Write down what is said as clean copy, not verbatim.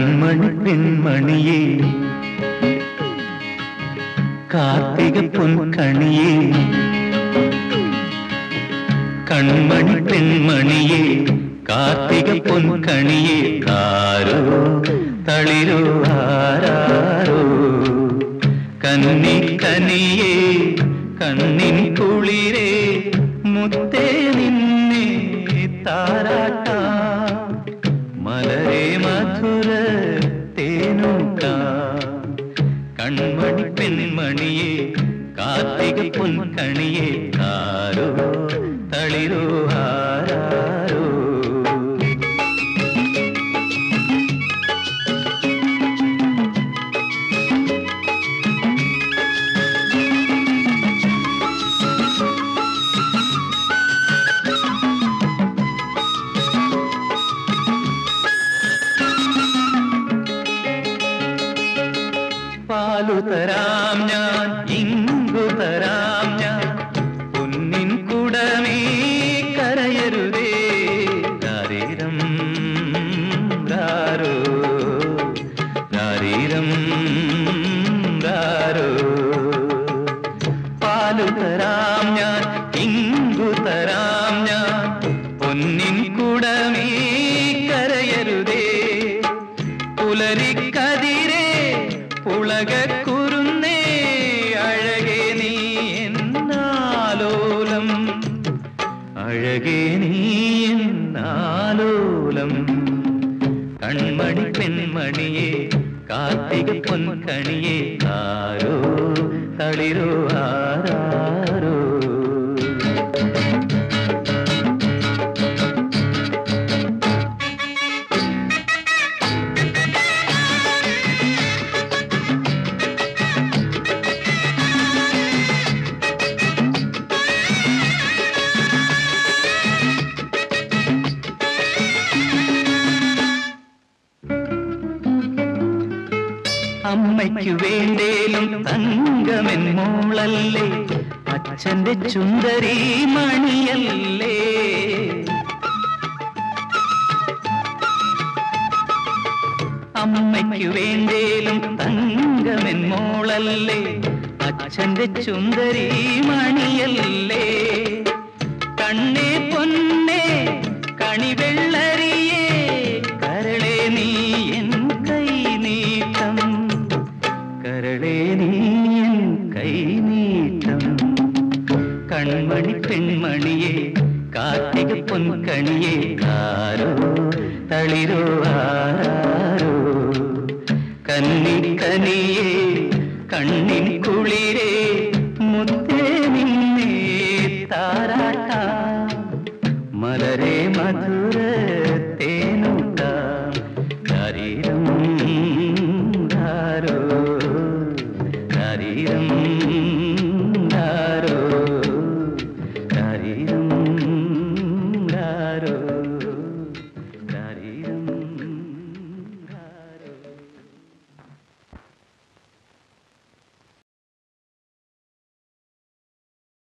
കൺമണി പെൺമണിയേ കാർത്തിക പൊൻകണിയേ കൺമണി പെൺമണിയേ കാർത്തിക പൊൻകണിയേ ആരോ തളിരോ ആരാരോ കന്നി കനിയേ കണ്ണിൻ കുളിരേ മുത്തേ നിന്നെ താരാട്ടാ മലരേ മധുര തേനൂട്ടാ കൺമണി പെൺമണിയേ കാർത്തിക പൊൻകണിയേ ആരോ തളിരോ ആരാരോ പാലു തരാം ഞാൻ ഇങ്കു തരാം ഞാൻ പൊന്നിൻ കുടമേ കരയരുതേ രാരീരം രാരോ രാരീരം രാരോ പാലു തരാം ഞാൻ ഇങ്കു തരാം ഞാൻ പൊന്നിൻ കുടമേ കരയരുതേ പുലരിക്കതിരേ ഉലകുരുന്നേ അഴകേ നീ എന്നാലോലം അഴകേ നീ എന്നാലോലം കൺമണി പെൺമണിയേ കാർത്തിക പൊൻകണിയേ ആരോ തളിരോ ആരാരോ അമ്മയ്ക്കു വേണ്ടേലും തങ്കമെൻ മോളല്ലേ അച്ഛന്റെ ചുന്ദരി മണിയല്ലേ അമ്മയ്ക്കു വേണ്ടേലും തങ്കമെൻ മോളല്ലേ അച്ഛന്റെ ചുന്ദരി മണിയല്ലേ കണ്ണേ പൊന്നേ കണിവെള്ളരിയേ കരളേ നീ എൻ കൈ നീട്ടം കരളേ നീ എൻ കൈ നീട്ടം കൺമണി പെൺമണിയേ കാർത്തിക പൊൻകണിയേ ആരോ തളിരോ ആരാരോ കന്നി കനിയേ കണ്ണിൻ കുളിരേ